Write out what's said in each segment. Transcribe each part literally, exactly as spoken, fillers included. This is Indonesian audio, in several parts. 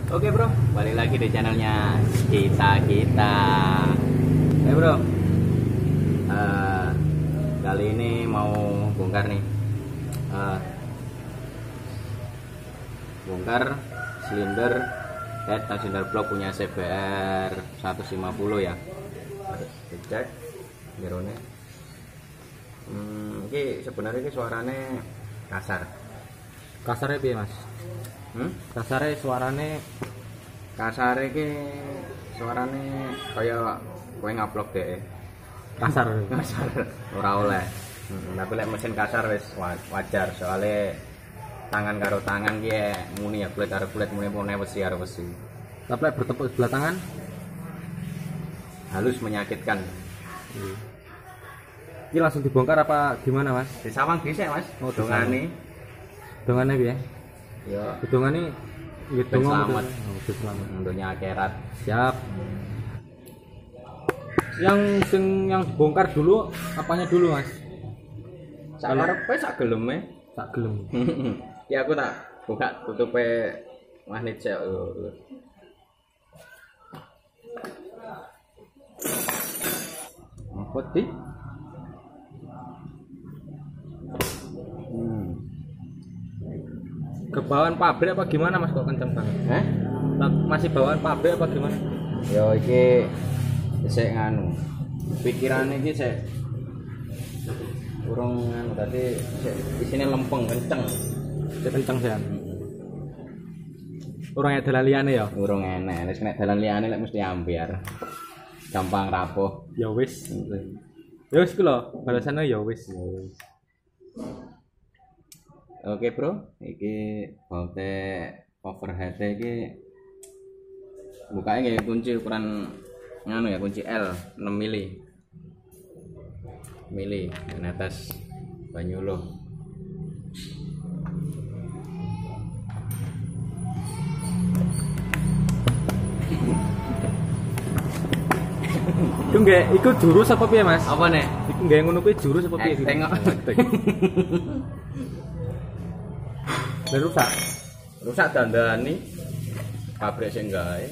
Oke bro, balik lagi di channelnya kita kita. Eh bro, uh, kali ini mau bongkar nih, uh, bongkar silinder head dan silinder blok punya C B R seratus lima puluh ya. Cek mirone. Hmm, ini sebenarnya ini suaranya kasar. Kasarnya piye mas? Hmm? Kasarnya suarane Kasare iki suarane kaya kowe ngaplok deh. kasar. Kasar ora oleh. Hmm, tapi lek mesin kasar wis wajar soalnya tangan karo tangan ki muni ya kulit karo kulit muni pone wesi karo wesi. Tapi lek bertepuk sebelah tangan halus menyakitkan. Hmm. Ini langsung dibongkar apa gimana mas? Disawang dhisik mas. Oh, dongane. Dongane piye? Ya, Dongane nggih ben donga selamat. Oh, ben selamat. Dunia akhirat. Siap. Yang sing yang dibongkar dulu apanya dulu mas? Sak karepe sak geleme. Tak gelem. Ya aku tak buka tutupe magnet sik. Apa sih? Hmm. Ke bawaan pabrik apa gimana mas kok kenceng banget? Eh? Masih bawaan pabrik apa gimana? Yo iki sik nganu. Pikirane iki sik urung nganu tadi sik isine lempeng kenceng. Sik kenceng sih. Orang yang dalan liyane ya? Urung enek. Wis nek dalan liyane lek mesti ambiar. Gampang rapuh. Ya wis. Ya wis ku lho, balasane ya wis. Oke bro, iki baute overhead iki bukanya kayak kunci ukuran nganu ya, kunci L enam mili mili netes banyulo. Iku nggih, iku jurus apa piye mas? Apa nih? Iku nggih ngono kuwi jurus apa piye? Tengok. Dan rusak. Rusak dandani pabrik sing gawe.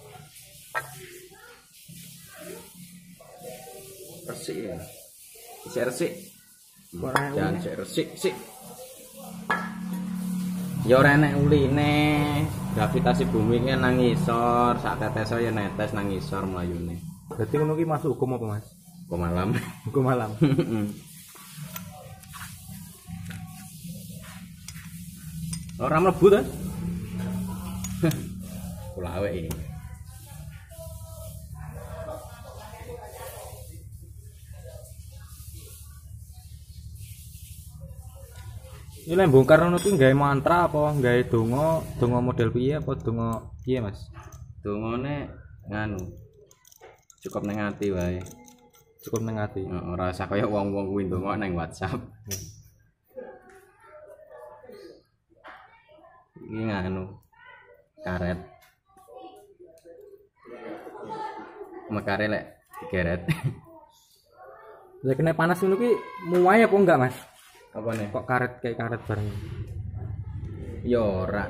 Resik ya. Isih resik. Jangan sik resik sik. Ya ora enek uline. Gravitasi bumi ki nang ngisor, sak tetes ya netes nang ngisor mlayune. Berarti ngono ki masuk hukum apa mas? Kok malam. Hukum malam. Orang mlebu ta? Kula awek ini. Ini lek bongkar ngono ki gawe mantra apa gawe donga, donga model piye apa donga piye mas? Dongane nganu. Cukup nang ati wae. Cukup nang ati. Ora usah kaya wong-wong kuwi ndonga nang WhatsApp. Ini nganu karet mekare lek digeret. Lek kena panas ngono ki muai apa enggak mas? Apa nih? Kok karet kayak karet bareng? Ya ora.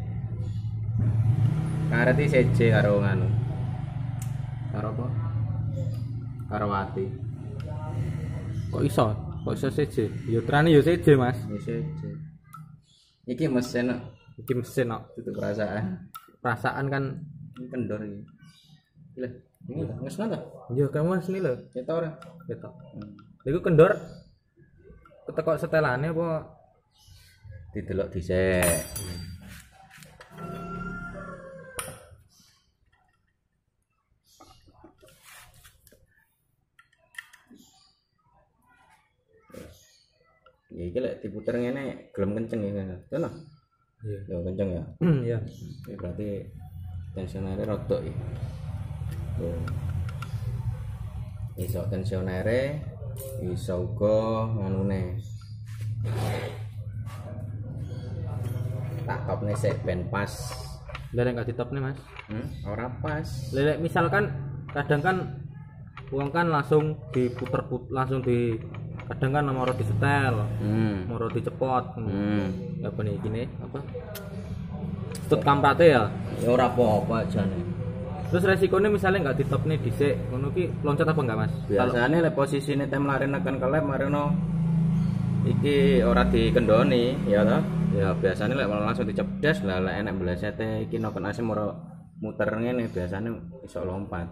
Karet iki seje karo nganu. Karo apa? Karo ati. Kok iso? Kok iso seje? Ya trane ya seje mas. Ya seje. Iki mesin kok. Iki mesin kok. Itu perasaan. Perasaan kan Ini kendor iki. Lah, ini ngesna ta? ya kamu sini lho. Ketok ora? Ketok. Iku kendor ketekok setelane apa Didelok dhisik. Ya iki lek diputer ngene gelem kenceng ya. Tenan. iya. Ya kenceng ya. Iya. Ini berarti tensionere rodok iki. Tuh. Iso tensionere, iso uga nganune. Tak topne sik ben pas. Lah nek gak ditop nih mas. Hmm, ora pas. Lek misalkan kadang kan uang kan langsung diputer put langsung di kadang kan nomor disetel, Hmm. nomor dicepot. Hmm. Apa nih gini apa? Stut kamprate ya. Ya ora apa-apa jane. Terus resikonya misalnya nggak ditop nih dhisik, ngono ki loncat apa enggak Mas? Biasanya lek posisine tem lari neken kelep marino iki ora dikendoni ya toh. Ya biasanya lek langsung dicepdes lah lek enek blesete iki noken asim ora muter ngene biasanya iso lompat.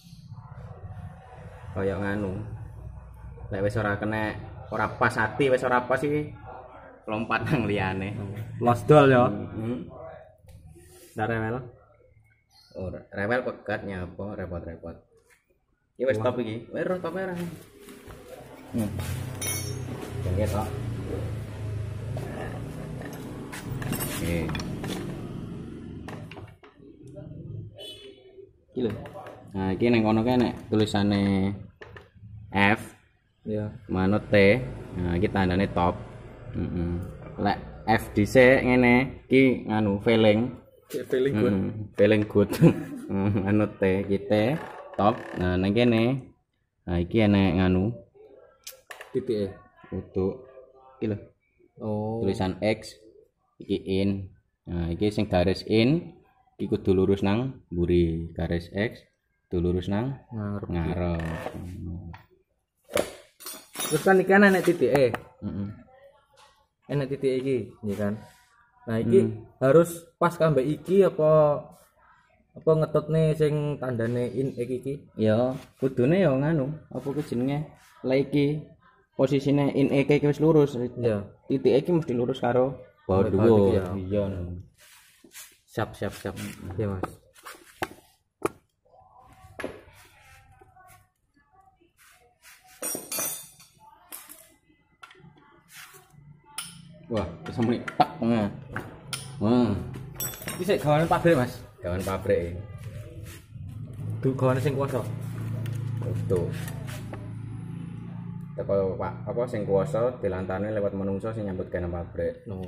Kayak nganu. Lek wis ora kena ora pas hati wis ora pas iki lompat nang liyane. Losdol ya. Heeh. Ndak rewel. Ora rewel pegat nyapa repot-repot. Iki wis top iki. Wis ro top ora. Hmm. Jangan tok. Oke. Iki lho. Nah, iki ning kono kae nek tulisane F Ya. manut T. Nah, iki tandane top. Heeh. Lek F dhisik ngene iki nganu feeling. Feeling good. Hmm, feeling good. Anu T kita top. Nah, nang kene. Nah, iki enek nganu Titik E. untuk iki lho. Oh. Tulisan X iki in. Nah, iki sing garis in iki kudu lurus nang mburi. Garis X kudu lurus nang Ngarep. ngarep. Terus kan iki ana nek titik E. Heeh. Enek titik iki, ya kan. Nah, iki harus pas kambek iki apa apa ngetutne sing tandane in iki iki. Ya, kudune ya nganu, apa ku jenenge? Lek iki posisine in E iki wis lurus. Ya. Titik iki mesti lurus karo bawah Bawah dhuwur. iki ya. Iya. Siap siap siap. Ya, Mas. Wah, kesemuni tak tengah. Wah, Iki sik gawane pabrik, Mas. gawan pabrik. Du gawane sing kuwasa. Tuh. Teko Pak, apa sing kuwasa dilantane lewat menungso sing nyambut gawe nang pabrik. No.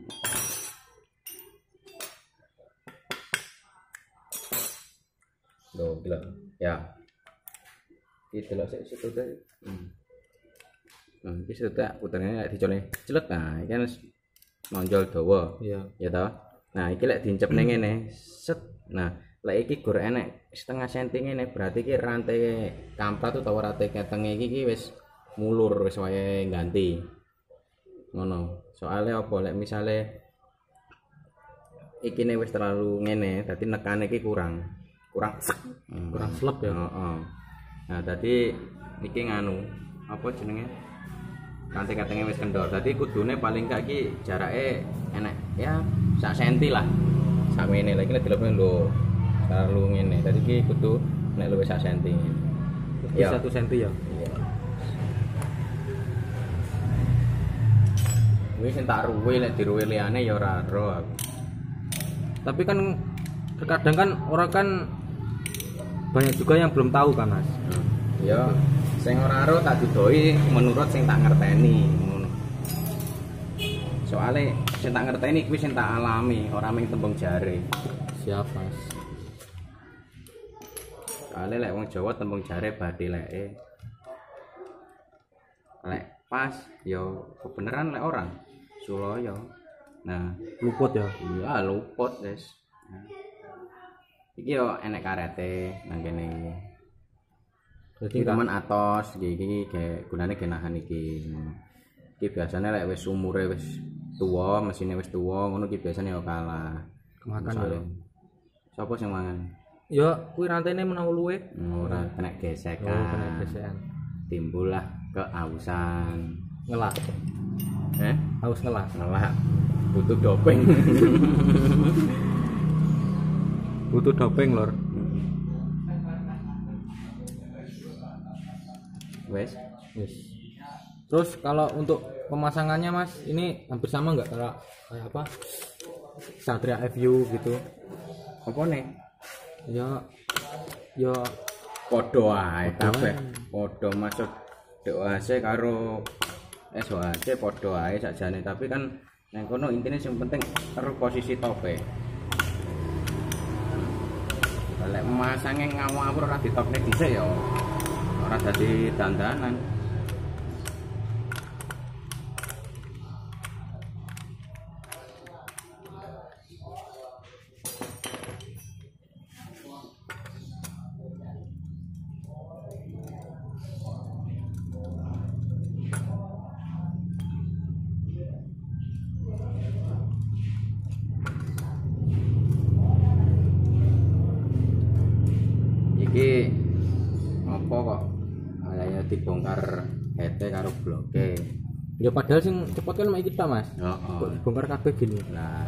Loh, gila. Ya. Iki delok sik situ teh. Hmm. Nah, iki situ tak puternya lek dicone celek. Nah, iki kan nonjol dawa. Iya. Ya toh. Nah, iki lek diincep ning ngene. Set. Nah, lek iki gur enek setengah senti ngene berarti iki rantai kamprat utawa rantai ketenge iki iki wis mulur wis wayahe ganti. Ngono. Soale apa lek misale iki ne wis terlalu ngene, dadi nekane iki kurang. Kurang hmm. Kurang slep ya. Heeh. Nah, tadi iki nganu apa jenenge? Rantai ketenge wis kendor. Dadi kudune paling gak iki jarake enek ya sak senti lah. Sak ngene lagi nek dilebokne lho. Terlalu ngene. Dadi iki kudu nek luwih sak senti. Ya satu senti ya. Iya. Wis sing tak ruwe lek diruwe liyane ya ora ro aku. Tapi kan terkadang kan orang kan banyak juga yang belum tahu kan, Mas. Hmm. Ya, sing ora ro tak dudoi menurut sing tak ngerteni ngono. Soale sing tak ngerteni kuwi sing tak alami, ora mung tembung jare. Siap, Mas. Soale lek wong Jawa tembung jare badhe leke. Lek pas yo kebenaran lek orang Suloyo. Nah, Luput ya. iya luput wis. Nah. Iki yo enek karete nang kene iki. Jadi Iki temen atos iki iki ge gunane genahan iki. Iki biasane lek wis umure wis tuwa, mesine wis tuwa, ngono iki biasane yo kalah. kemakan Soale- ya. Sapa sing mangan? Ya, kuwi rantene menawa luwe. Ora kena gesekan. Oh, kena gesekan. Timbullah keausan. Ngelak. Eh? Haus ngelak. Ngelak. Butuh doping. Butuh doping, Lur. Wes. Yes. Terus kalau untuk pemasangannya, Mas, ini hampir sama nggak kayak kayak apa? Satria F U gitu. Apa nih? Ya ya Podo ae Padha kabeh. ae. Podo maksud D O H C karo S O H C podo ae sakjane, tapi kan nang kono intine sing penting ero posisi tope. Lek masange ngawur ora ditopne dhisik ya ora dadi dandanan. iki apa kok kayaknya dibongkar hete karo bloke. Ya padahal sing cepet kan mek kita Mas. Heeh. Kok bongkar kabeh gini. Nah,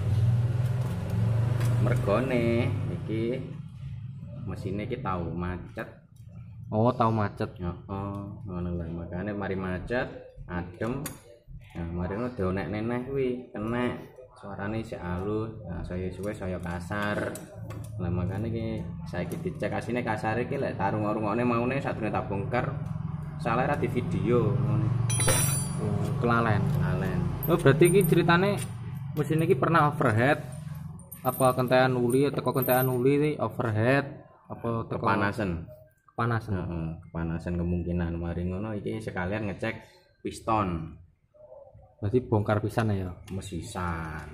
mergone iki mesinnya iki tau macet. Oh, tahu macet. Heeh, ngono lho. Makane mari macet, adem. Nah, mari ngono dionek-neneh kuwi kena suarane isih halus. Nah, saya suwe saya kasar. Lah makane iki saiki dicek asine kasar iki lek tarung-rungokne maune sadurunge tak bongkar salah ra di video ngono. Oh, kelalen. Alen. Oh, berarti iki ceritane mesin iki pernah overheat apa kentean uli teko kentean uli overheat apa teko Kepanasan. kepanasan. Heeh, kepanasan kemungkinan mari ngono iki sekalian ngecek piston Berarti bongkar pisan ya. mesisan.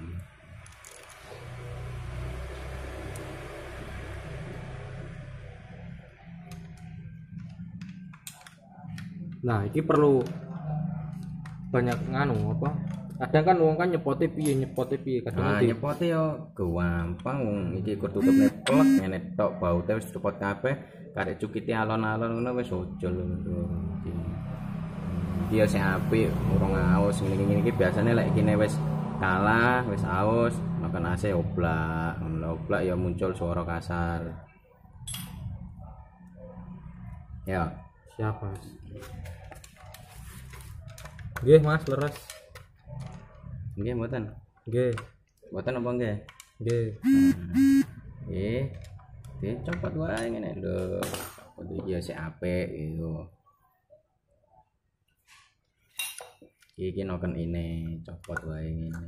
Nah, iki perlu banyak nganu apa? Kadang kan wong kan nyepote piye nyepote piye kadang Nah, di nyepote yo gampang wong iki kur tutupne plek ngene tok baute wis cepot kabeh karek cukite alon-alon ngono wis ojol ngono iki. Iki sing apik urung aus ngene-ngene iki biasane lek kene wis kalah wis aus makan A C oblak ngono oblak ya muncul suara kasar. Ya, siapa? Nggih, Mas, leres. nggih mboten. Nggih, Mboten apa nggih? nggih. Nggih. Dicopot wae ngene lho. Copot iki ya sik apik yo. Iki noken ini copot wae ngene.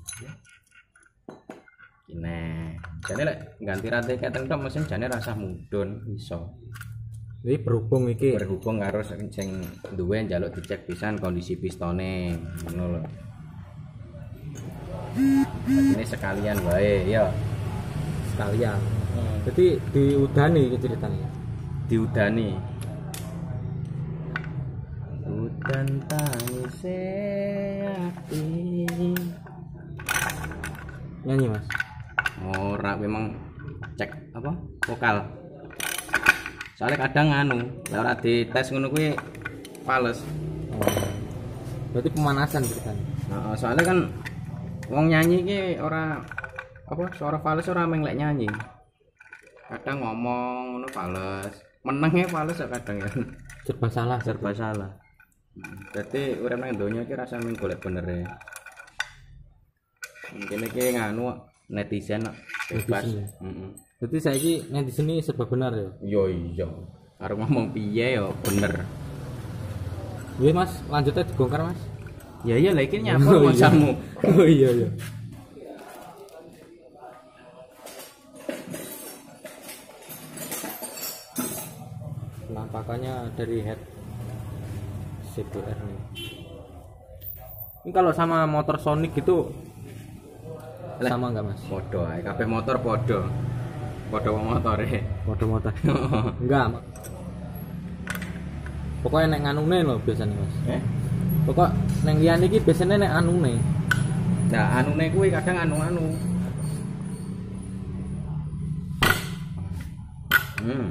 Kene. Jane lek ganti rantai keteng tok mesin jane rasah mudhun iso. Ini berhubung iki. Berhubung karo sing duwe njaluk dicek pisan kondisi pistone ngono lho. Ini sekalian wae ya. Sekalian. Jadi diudani iki ceritanya. Diudani. Udan tangise ati. Nyanyi, Mas. Ora memang cek apa? Vokal. Soalnya kadang anu, lek ora dites ngono kuwi fales. Oh. Berarti pemanasan ceritanya. Heeh, soalnya kan wong nyanyi iki ora apa suara fales ora meng lek nyanyi. Kadang ngomong ngono fales, menenge fales ya kadang ya. Serba salah, Serba salah. Dadi urip nang donya iki rasa mung golek benere. Mungkin iki nganu netizen kok bebas. Netizen ya? Heeh. Berarti saiki yang di sini serba benar ya. Yo iya. Arep ngomong piye yo bener. Nggih, Mas, lanjutnya dibongkar, Mas. Ya iya lah iki nyapa Oh, iya. masamu. Oh iya iya. Penampakannya dari head C B R nih. Ini kalau sama motor Sonic gitu Lah. sama nggak, Mas? Podo ae kabeh motor podo. Podo wong motore. Motor motor. Enggak, Mak. Pokoknya nek nganune lho biasanya, Mas. Eh? Pokok neng liyane iki biasanya nek anune. Nah, anune kuwi kadang anu-anu. Hmm.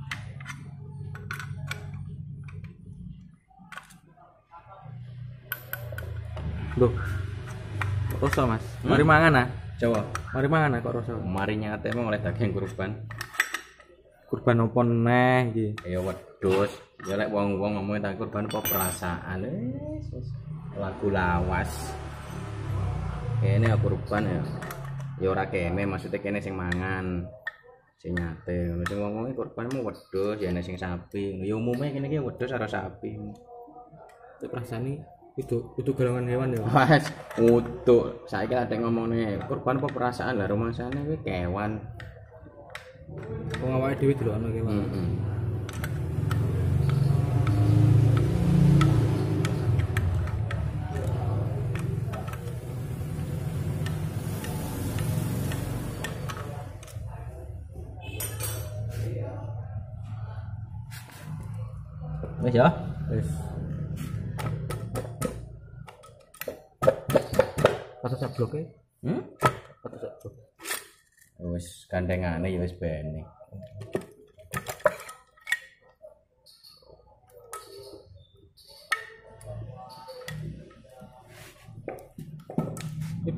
Loh. Rasa, Mas. Mari mangan ah. Coba. Mari mangan ah kok rasa. Mari nyate emang oleh daging kurban. Kurban opo neh iki? Ya wedhus. Ya lek wong-wong ngomongin tentang kurban apa perasaan. Wis wis. Lagu lawas. Kene kurban ya. Ya ora kene maksudnya kene sing mangan. Sing nyate. Ngono sing ngomongin kurban mu wedhus ya ana sing sapi. Ya umumnya kene iki wedhus karo sapi. Itu perasaan itu itu golongan hewan ya. Wes utuk. Saiki lek ngomongnya kurban apa perasaan lah rumasane kuwi kewan. Wong awake dhewe delokno kewan. Heeh. Wes ya. Wis. Foto sak bloke? Hmm? Foto sak bloke. Wis gandengane ya wis bene.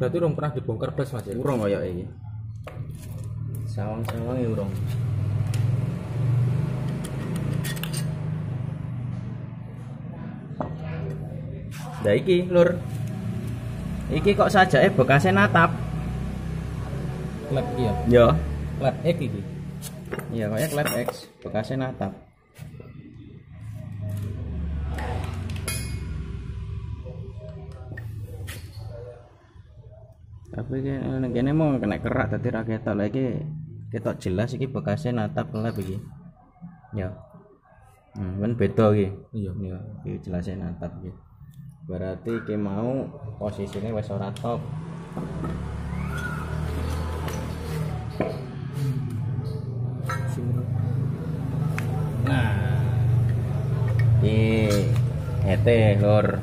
berarti belum pernah dibongkar blas Mas ya. Urung kaya iki. Sawang-sawange urung. Lah iki, Lur. Iki kok sajake bekasnya natap. Klep iki ya. Ya. Klep X iki. Iya, kayaknya klep X, bekasnya natap. Tapi ini kene mau kena kerak tadi ra ketok lagi. Ketok jelas iki bekasnya natap klep iki. Ya. Hmm, kan beda iki. Iya. Ya, iki jelasnya natap iki. Berarti iki mau posisinya wis ora top. Nah, ini hete Lur.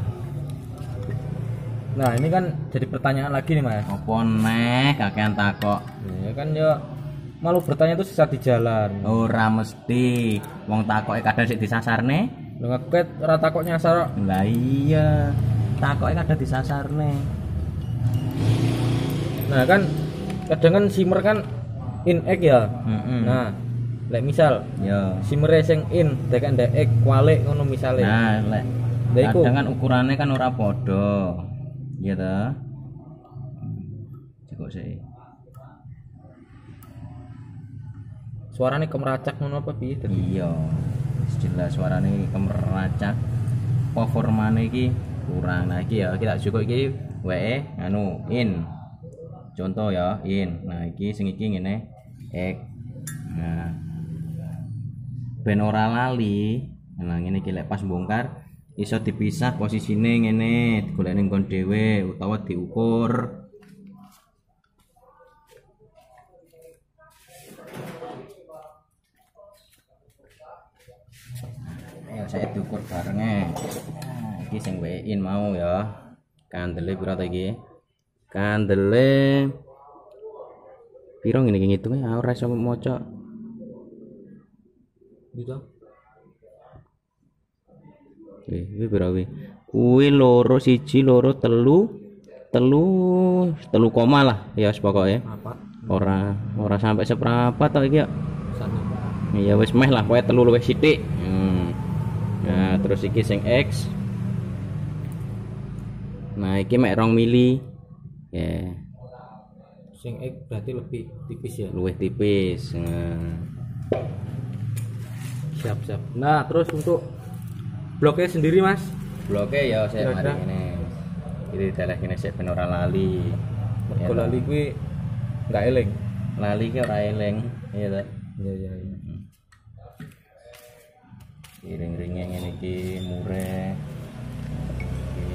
Nah, ini kan jadi pertanyaan lagi nih Mas. Apa neh kakean takok? Ya kan ya malu bertanya itu sesat di jalan. Ora mesti. Wong takoke kadang sik disasarne. Lho ngeket ora takok nyasar. Lah iya, takoke kadang disasarne. Nah, kan kadang kan simmer kan in egg ya. Heeh. Nah, lek misal Ya. simmer sing in dek ndek egg kualik ngono misale. Nah, lek Lah iku. kadang kan ukurannya kan ora padha. Iya ta? Cukup sih. Suarane kemeracak ngono apa piye tadi? Iya. Jelas suarane kemeracak. Performane iki kurang. Nah, iki ya kita cukup iki wae anu in. Contoh ya, in. Nah, iki sing iki ngene ek. Nah. Ben ora lali. Nah, ngene iki lek pas bongkar iso dipisah posisine ngene, digoleki nggon dhewe utawa diukur. Ayo saya diukur barenge. Nah, iki sing wein mau ya. Kandele pira ta iki? Kandele piro ngene iki ngitunge ora iso maca. Gitu. Wih, wih pira wih? Kuwi loro siji loro telu telu telu koma lah ya pokoke. Apa? Ora ora sampai seprapat to iki ya. Sana. Iya wis meh lah pokoke telu luwih sithik. Hmm. Nah, terus iki sing X. Nah, iki mek rong mili. Ya, Sing egg berarti lebih tipis ya. luwih tipis. Nah. Siap-siap. Nah, terus untuk bloknya sendiri Mas. Bloke ya saya Kira-kira? mari ngene. Iki dalah kene sik ben ora lali. Ya, Mergo lali kuwi enggak eling. lali ki ora eling. Iya ta. Iya iya iya. Iring-iringnya ngene iki mureh. Iki.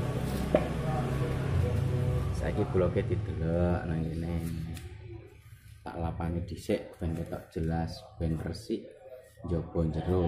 Saiki bloke didelok nang kene. Tak lapani dhisik ben ketok jelas, ben resik njaba jero.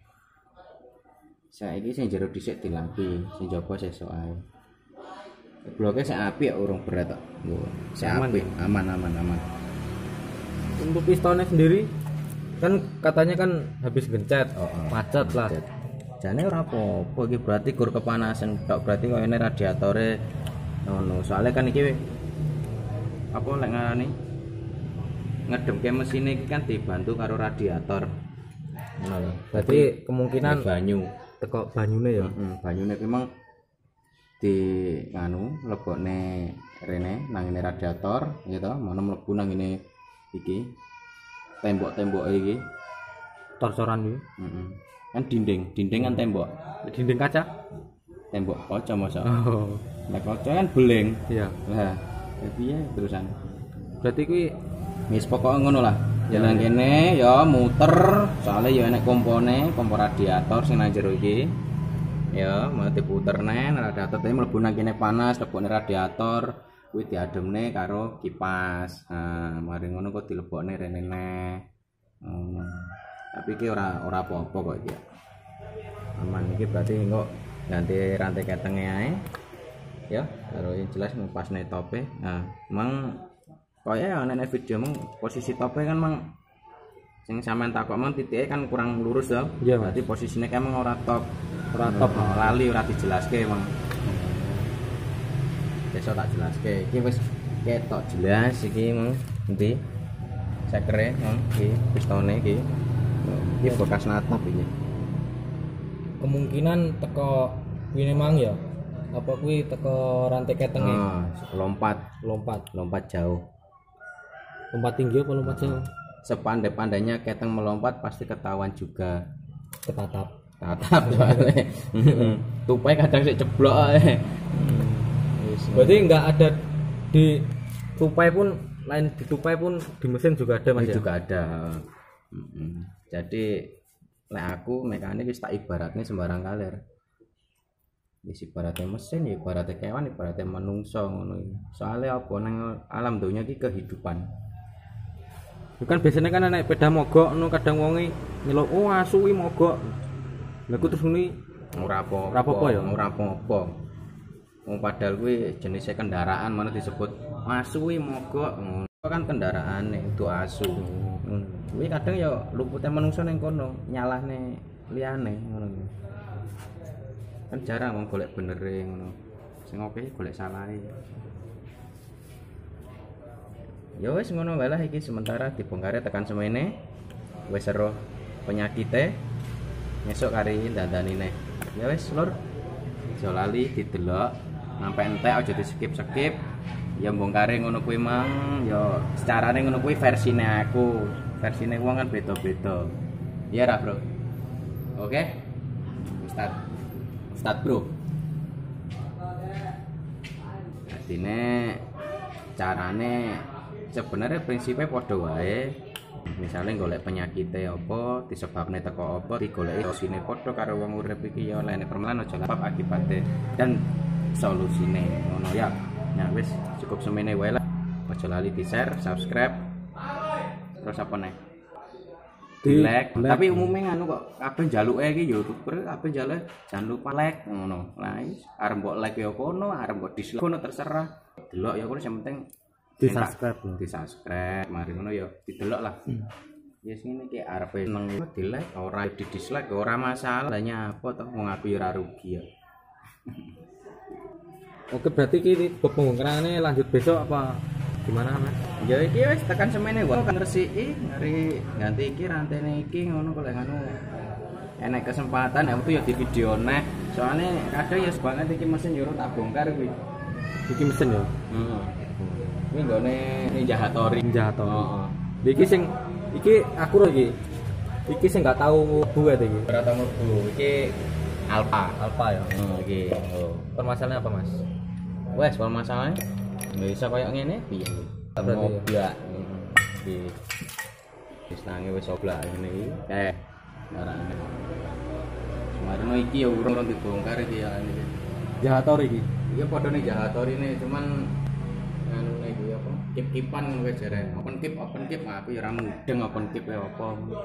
Saiki sing jero dhisik dilampi, sing njaba sesuk ae. Bloke sing apik urung berat kok. Sing Aman. apik, aman aman aman. Untuk pistonnya sendiri kan katanya kan habis gencet, Oh, oh. macet lah. Jane ora apa-apa iki berarti gur kepanasan tok berarti koyo ini radiatore ngono. Soalnya kan iki apa lek ngarani ngedemke mesin iki kan dibantu karo radiator. Ngono lho. Berarti kemungkinan banyu. teko banyune ya. Heeh, banyune memang di nganu lebokne rene nang ngene radiator gitu, mana mlebu nang ngene iki tembok-tembok iki. Tor-toran iki. Heeh. Kan dinding, dinding kan tembok. Dinding kaca. Tembok kaca masa. Oh, Nek kaca kan beling. iya. Lah, ya piye terusan? Berarti kuwi Wis pokoke ngono lah. Jalan kene ya muter, soalnya ya enek kompone, kompor radiator sing nang jero iki. Ya, mau diputer neh, radiator tadi mlebu nang kene panas, lebokne radiator, kuwi diademne karo kipas. Nah, mari ngono kok dilebokne rene neh. Ngono. Tapi iki ora ora apa-apa kok iki. Aman iki berarti kok ganti rantai ketenge ae. Ya, karo yang jelas ngepasne tope. Nah, emang kaya ana nek video meng posisi tope kan mang sing sampean takok mang titike kan kurang lurus to. Iya, Berarti posisinya kan emang ora top. ora top. Oh, lali ora dijelaske emang. Besok tak jelaske. Iki wis ketok jelas iki mong endi? Sekere mong iki pistone iki. Iki bekas natap iki. Kemungkinan teko kuwi mang ya. Apa kuwi teko rantai ketenge? Ah, lompat, Lompat. lompat jauh. Lompat tinggi apa lompat jauh? Sepandai-pandainya keteng melompat pasti ketahuan juga. Ketatap. Tatap soalnya. Tupai kadang sik ceblok ae. Berarti enggak ada di tupai pun lain di tupai pun di mesin juga ada Mas ya? Juga ada. Mm-mm. Jadi lek aku mekanik wis tak ibaratnya sembarang kalir. Wis ibaratnya mesin, ya ibaratnya kewan, ibaratnya manungsa ngono iki. Soale apa nang alam donya iki kehidupan. Bukan biasanya kan naik sepeda mogok no kadang wonge nyeluk oh asu iki mogok. Lah ku terus ngene Ora apa. Ora apa-apa ya? Ora apa-apa. Wong padahal kuwi jenisnya kendaraan mana disebut asu kuwi mogok. Ngono kan kendaraane itu asu. Ngono. Kuwi kadang ya lupute manungsa ning kono, nyalahne liyane ngono. Kan jarang wong golek benere ngono. Sing oke golek salahe. Ya wis ngono wae lah iki sementara dibongkare tekan semene. Wis seru penyakite. Besok kari dandani neh. Ya wis lur. Aja lali didelok sampai entek aja di skip-skip. Ya bongkare ngono kuwi mang, ya secarane ngono kuwi versine aku. Versine wong kan beda-beda. Iya ra, Bro? Oke. Start. Start, Bro. Artine carane sebenarnya prinsipnya padha wae. Misalnya golek penyakitnya apa, disebabne teko apa, digoleki solusine padha karo wong urip iki ya lene permelan aja lapap akibate dan solusine ngono ya. Nah wis cukup semene wae lah. Aja lali di-share, subscribe. Terus apa nih? Di like. Tapi umumnya nganu kok kabeh njaluke iki YouTuber kabeh njaluk jangan lupa like ngono. Lah arep mbok like ya kono, arep mbok dislike kono terserah. Delok ya kono sing penting di subscribe di subscribe mari ngono ya didelok lah. Ya sing ngene ki arepe seneng di like ora di dislike ora masalah. Lah apa toh wong aku ya ora rugi ya. Oke berarti iki pembongkarannya lanjut besok apa gimana Mas? Ya iki wis tekan semene wae kan resiki ngari ganti iki rantene iki ngono kok ngono. Enek kesempatan aku ya di video neh. Soalnya kadang ya banget iki mesin yo tak bongkar kuwi. Iki mesin ya. Heeh. Ini nggone Ninja Hattori. Ninja Hattori. Heeh. Iki sing iki aku lho iki. Iki sing enggak tahu buat iki. Ora tau mlebu. Iki Alfa. Alfa ya. Oh, iki. Oh. Permasalahannya apa, Mas? Wes, permasalahannya nggak bisa kayak ngene piye. Ngoblak. Iki. Wis nange wis oblak ngene iki. Eh, ora ngene. Semarno iki ya urung dibongkar iki ya ini. Jahatori iki. Iya padha nih Jahatori ini cuman anu iki apa? Kip-kipan kowe jare. Open kip, open kip aku ya ora mudeng open kip ya apa.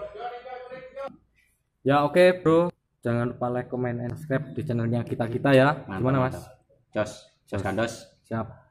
Ya oke, Bro. Jangan lupa like, comment, and subscribe di channelnya kita-kita ya. Mantap, Gimana, Mas? Jos, jos kandos. Siap.